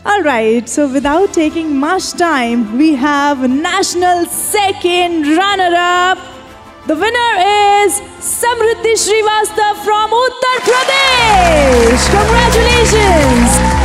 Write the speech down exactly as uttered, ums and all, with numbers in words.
All right, so without taking much time, we have national second runner-up. The winner is Samridhi Srivastava from Uttar Pradesh. Congratulations.